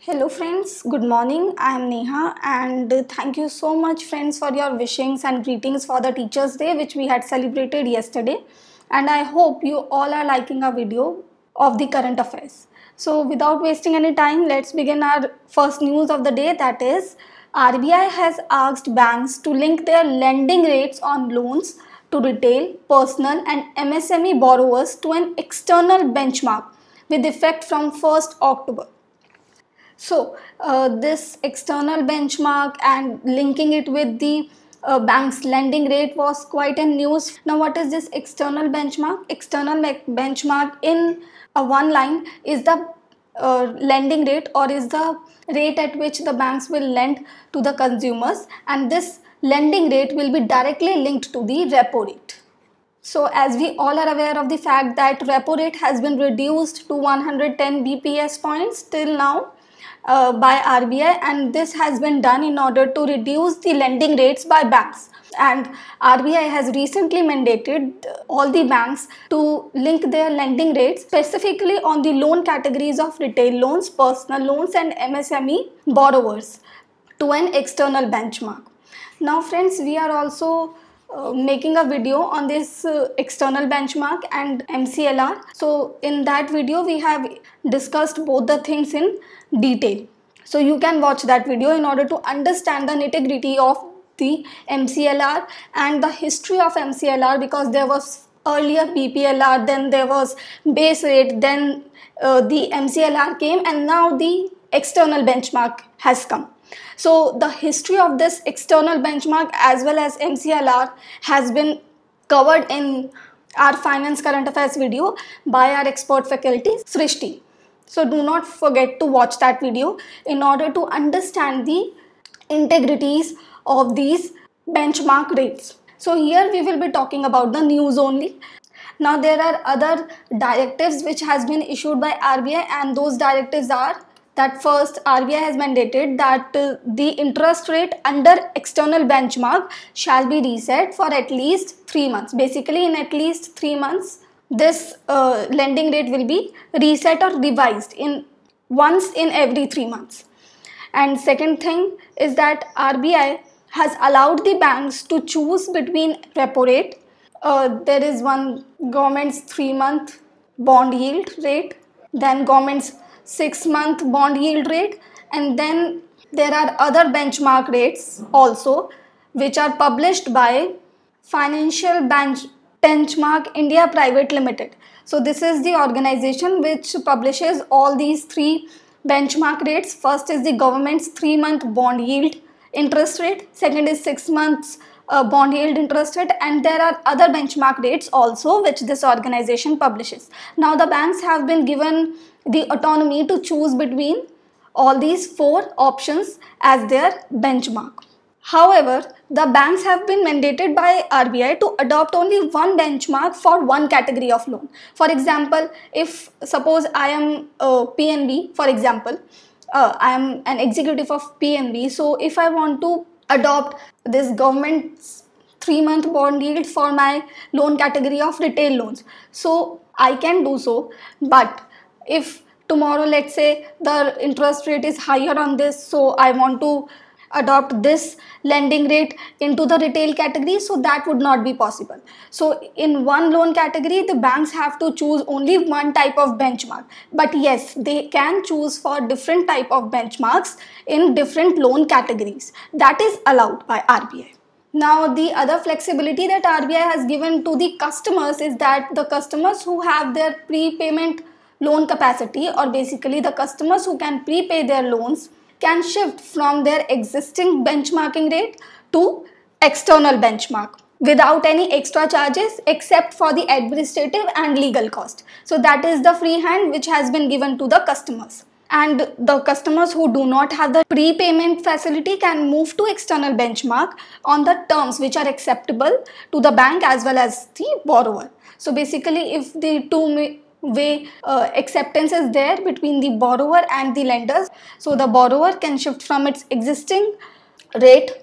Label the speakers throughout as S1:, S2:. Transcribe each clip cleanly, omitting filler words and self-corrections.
S1: Hello friends, good morning. I am Neha and thank you so much friends for your wishings and greetings for the Teachers Day which we had celebrated yesterday, and I hope you all are liking our video of the current affairs. So without wasting any time, let's begin our first news of the day, that is RBI has asked banks to link their lending rates on loans to retail, personal and MSME borrowers to an external benchmark with effect from 1st October. So this external benchmark and linking it with the bank's lending rate was quite a news. Now what is this external benchmark? External benchmark in one line is the lending rate, or is the rate at which the banks will lend to the consumers, and this lending rate will be directly linked to the repo rate. So as we all are aware of the fact that repo rate has been reduced to 110 BPS points till now by RBI, and this has been done in order to reduce the lending rates by banks. And RBI has recently mandated all the banks to link their lending rates specifically on the loan categories of retail loans, personal loans and MSME borrowers to an external benchmark. Now friends, we are also making a video on this external benchmark and MCLR. So in that video we have discussed both the things in detail. So you can watch that video in order to understand the nitty-gritty of the MCLR and the history of MCLR, because there was earlier BPLR, then there was base rate, then the MCLR came, and now the external benchmark has come. So the history of this external benchmark as well as MCLR has been covered in our finance current affairs video by our expert faculty Srishti. So do not forget to watch that video in order to understand the integrities of these benchmark rates. So here we will be talking about the news only. Now there are other directives which has been issued by RBI, and those directives are that first, RBI has mandated that the interest rate under external benchmark shall be reset for at least 3 months. Basically, in at least 3 months, this lending rate will be reset or revised once in every 3 months. And second thing is that RBI has allowed the banks to choose between repo rate. There is one government's 3-month bond yield rate, then government's 6-month bond yield rate, and then there are other benchmark rates also which are published by Financial Benchmark India Private Limited. So this is the organization which publishes all these three benchmark rates. First is the government's 3-month bond yield interest rate, second is 6 months bond yield interest rate, and there are other benchmark rates also which this organization publishes. Now the banks have been given the autonomy to choose between all these 4 options as their benchmark. However, the banks have been mandated by RBI to adopt only one benchmark for one category of loan. For example, if suppose I am PNB, for example, I am an executive of PNB. So if I want to adopt this government's 3-month bond yield for my loan category of retail loans, so I can do so. But if tomorrow, let's say, the interest rate is higher on this, so I want to adopt this lending rate into the retail category, so that would not be possible. So in one loan category, the banks have to choose only one type of benchmark. But yes, they can choose for different type of benchmarks in different loan categories. That is allowed by RBI. Now the other flexibility that RBI has given to the customers is that the customers who have their prepayment loan capacity, or basically the customers who can prepay their loans, can shift from their existing benchmarking rate to external benchmark without any extra charges except for the administrative and legal cost. So that is the free hand which has been given to the customers. And the customers who do not have the prepayment facility can move to external benchmark on the terms which are acceptable to the bank as well as the borrower. So basically, if the two-way acceptance is there between the borrower and the lenders, so the borrower can shift from its existing rate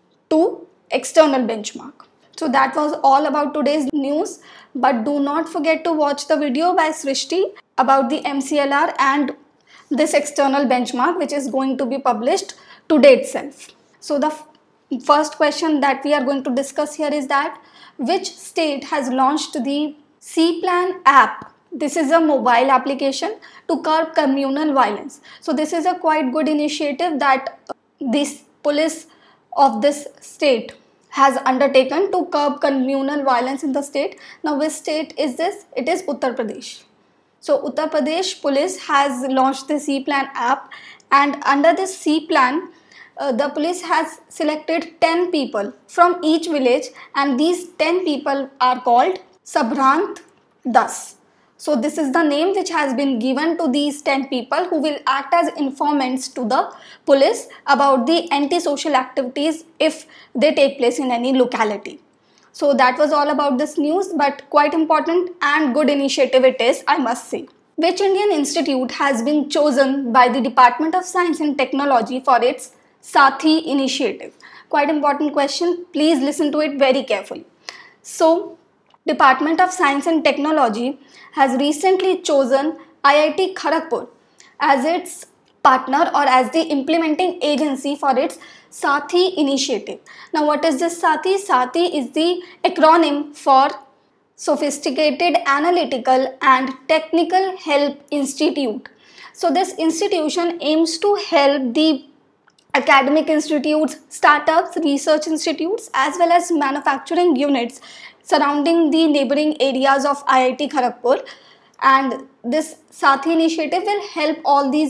S1: to external benchmark. So that was all about today's news, but do not forget to watch the video by Srishti about the MCLR and this external benchmark which is going to be published today itself. So the first question that we are going to discuss here is that which state has launched the C-Plan app? This is a mobile application to curb communal violence. So this is a quite good initiative that this police of this state has undertaken to curb communal violence in the state. Now which state is this? It is Uttar Pradesh. So Uttar Pradesh police has launched the C-Plan app, and under this C-Plan, the police has selected 10 people from each village, and these 10 people are called Sabrant Das. So this is the name which has been given to these 10 people who will act as informants to the police about the antisocial activities if they take place in any locality. So that was all about this news, but quite important and good initiative it is, I must say. Which Indian institute has been chosen by the Department of Science and Technology for its Sathi initiative? Quite important question. Please listen to it very carefully. So, Department of Science and Technology has recently chosen IIT Kharagpur as its partner or as the implementing agency for its Sathi initiative. Now what is this Sathi? Sathi is the acronym for Sophisticated Analytical and Technical Help Institute. So this institution aims to help the academic institutes, startups, research institutes as well as manufacturing units surrounding the neighboring areas of IIT Kharagpur, and this Sathi initiative will help all these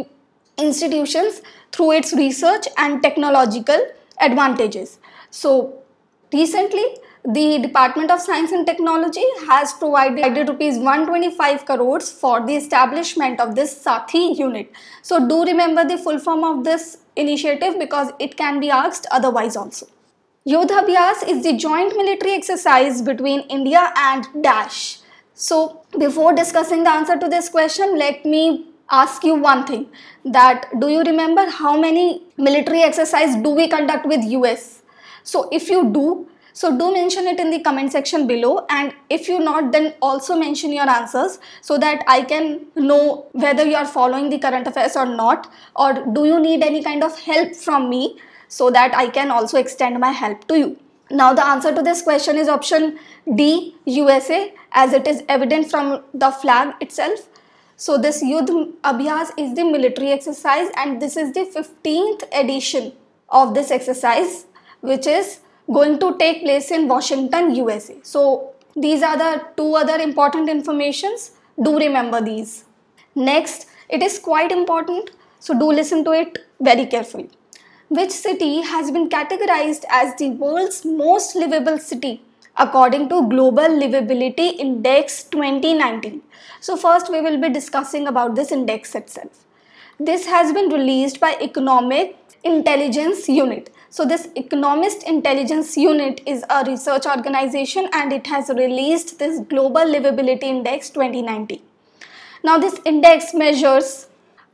S1: institutions through its research and technological advantages. So recently the Department of Science and Technology has provided rupees 125 crores for the establishment of this Sathi unit. So do remember the full form of this initiative because it can be asked otherwise also. Yodha Abhyas is the joint military exercise between India and Dash. So before discussing the answer to this question, let me ask you one thing, that do you remember how many military exercises do we conduct with US? So if you do, so do mention it in the comment section below, and if you not, then also mention your answers so that I can know whether you are following the current affairs or not, or do you need any kind of help from me so that I can also extend my help to you. Now the answer to this question is option D, USA, as it is evident from the flag itself. So this Yudh Abhyas is the military exercise, and this is the 15th edition of this exercise which is going to take place in Washington, USA. So these are the two other important informations. Do remember these. Next, it is quite important, so do listen to it very carefully. Which city has been categorized as the world's most livable city according to Global Livability Index 2019? So first we will be discussing about this index itself. This has been released by Economic Intelligence Unit. So this Economist Intelligence Unit is a research organization and it has released this Global Livability Index 2019. Now this index measures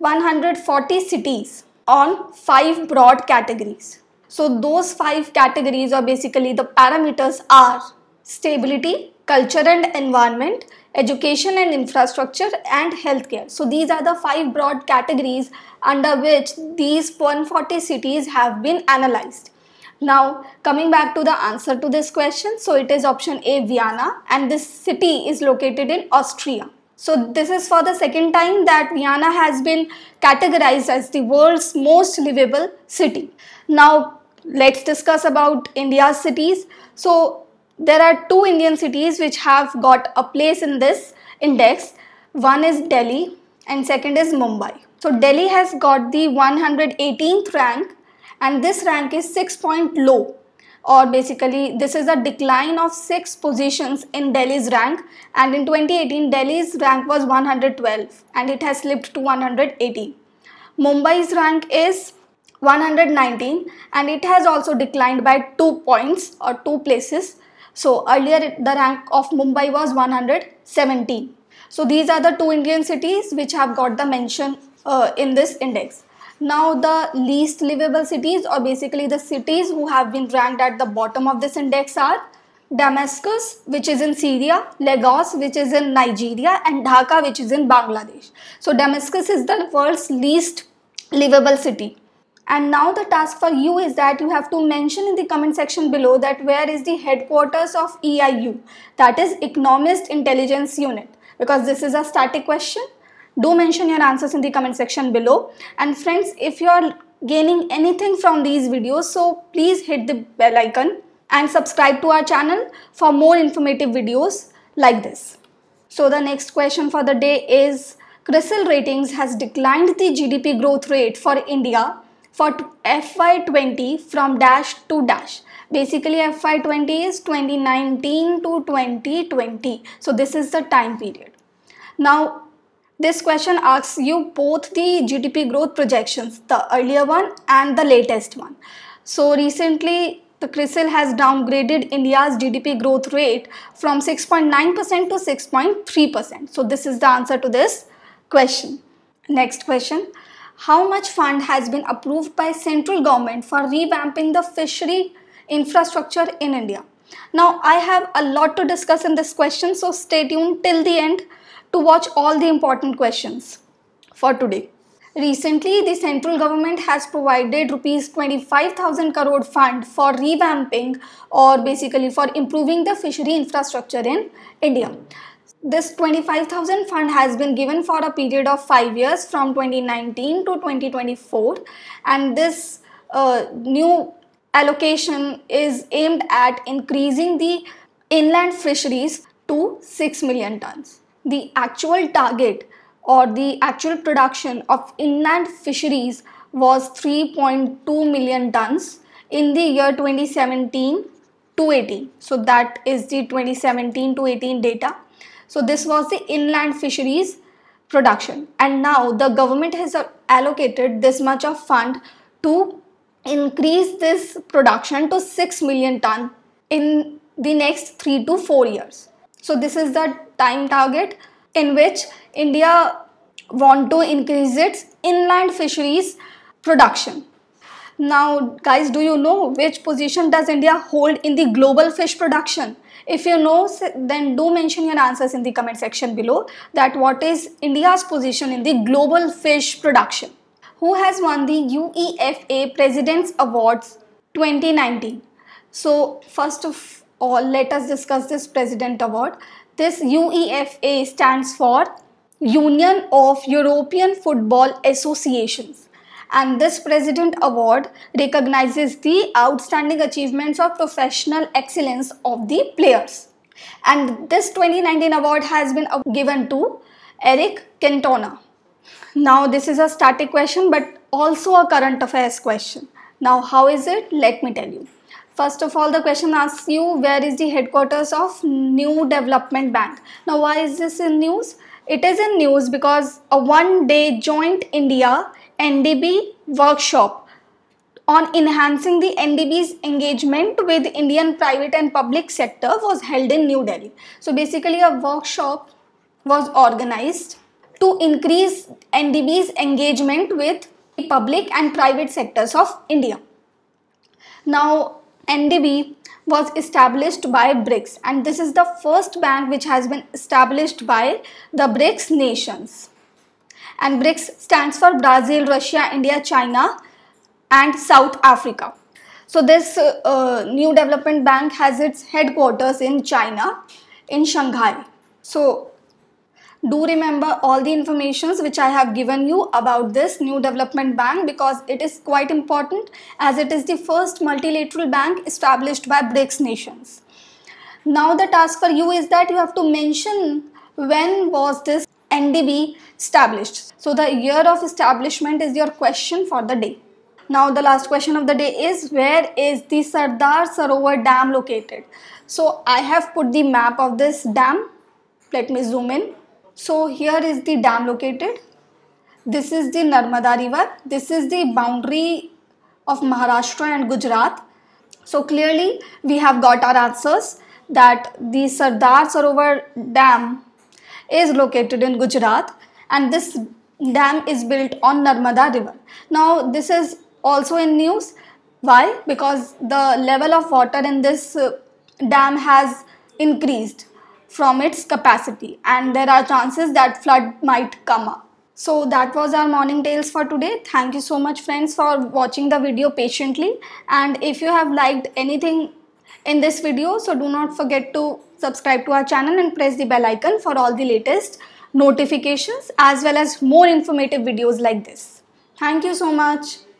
S1: 140 cities on 5 broad categories. So those 5 categories, or basically the parameters, are stability, culture and environment, education and infrastructure, and healthcare. So these are the 5 broad categories under which these 140 cities have been analyzed. Now coming back to the answer to this question, so it is option A, Vienna, and this city is located in Austria. So this is for the second time that Vienna has been categorized as the world's most livable city. Now let's discuss about India's cities. So there are 2 Indian cities which have got a place in this index. One is Delhi and second is Mumbai. So Delhi has got the 118th rank, and this rank is 6 point low, or basically this is a decline of 6 positions in Delhi's rank, and in 2018 Delhi's rank was 112 and it has slipped to 118. Mumbai's rank is 119 and it has also declined by 2 points or 2 places. So earlier the rank of Mumbai was 117. So these are the 2 Indian cities which have got the mention in this index. Now the least livable cities, or basically the cities who have been ranked at the bottom of this index, are Damascus, which is in Syria, Lagos, which is in Nigeria, and Dhaka, which is in Bangladesh. So Damascus is the world's least livable city. And now the task for you is that you have to mention in the comment section below that where is the headquarters of EIU, that is Economist Intelligence Unit, because this is a static question. Do mention your answers in the comment section below. And friends, if you are gaining anything from these videos, so please hit the bell icon and subscribe to our channel for more informative videos like this. So the next question for the day is, CRISIL Ratings has declined the GDP growth rate for India for FY20 from dash to dash. Basically FY20 is 2019 to 2020. So this is the time period. Now this question asks you both the GDP growth projections, the earlier one and the latest one. So recently the CRISIL has downgraded India's GDP growth rate from 6.9% to 6.3%. So this is the answer to this question. Next question. How much fund has been approved by central government for revamping the fishery infrastructure in India? Now I have a lot to discuss in this question, so stay tuned till the end to watch all the important questions for today. Recently, the central government has provided rupees 25,000 crore fund for revamping or basically for improving the fishery infrastructure in India. This 25,000 fund has been given for a period of 5 years from 2019 to 2024, and this new allocation is aimed at increasing the inland fisheries to 6 million tons. The actual target or the actual production of inland fisheries was 3.2 million tons in the year 2017 to 18. So that is the 2017 to 18 data. So this was the inland fisheries production, and now the government has allocated this much of fund to increase this production to 6 million ton in the next 3 to 4 years. So this is the time target in which India want to increase its inland fisheries production. Now guys, do you know which position does India hold in the global fish production? If you know, then do mention your answers in the comment section below that what is India's position in the global fish production. Who has won the UEFA President's Awards 2019? So first of all, let us discuss this President Award. This UEFA stands for Union of European Football Associations, and this President Award recognizes the outstanding achievements of professional excellence of the players. And this 2019 award has been given to Eric Cantona. Now this is a static question but also a current affairs question. Now how is it? Let me tell you. First of all, the question asks you, where is the headquarters of New Development Bank? Now why is this in news? It is in news because a one-day joint India NDB workshop on enhancing the NDB's engagement with Indian private and public sector was held in New Delhi. So basically a workshop was organized to increase NDB's engagement with the public and private sectors of India. Now NDB was established by BRICS, and this is the first bank which has been established by the BRICS nations. And BRICS stands for Brazil, Russia, India, China and South Africa. So this New Development Bank has its headquarters in China, in Shanghai. So do remember all the informations which I have given you about this New Development Bank, because it is quite important as it is the first multilateral bank established by BRICS nations. Now the task for you is that you have to mention when was this NDB established. So the year of establishment is your question for the day. Now the last question of the day is, where is the Sardar Sarovar Dam located? So I have put the map of this dam. Let me zoom in. So here is the dam located. This is the Narmada river. This is the boundary of Maharashtra and Gujarat. So clearly we have got our answers that the Sardar Sarovar Dam is located in Gujarat, and this dam is built on Narmada river. Now this is also in news. Why? Because the level of water in this dam has increased from its capacity and there are chances that flood might come up. So that was our morning tales for today. Thank you so much friends for watching the video patiently, and if you have liked anything in this video, so do not forget to subscribe to our channel and press the bell icon for all the latest notifications as well as more informative videos like this. Thank you so much.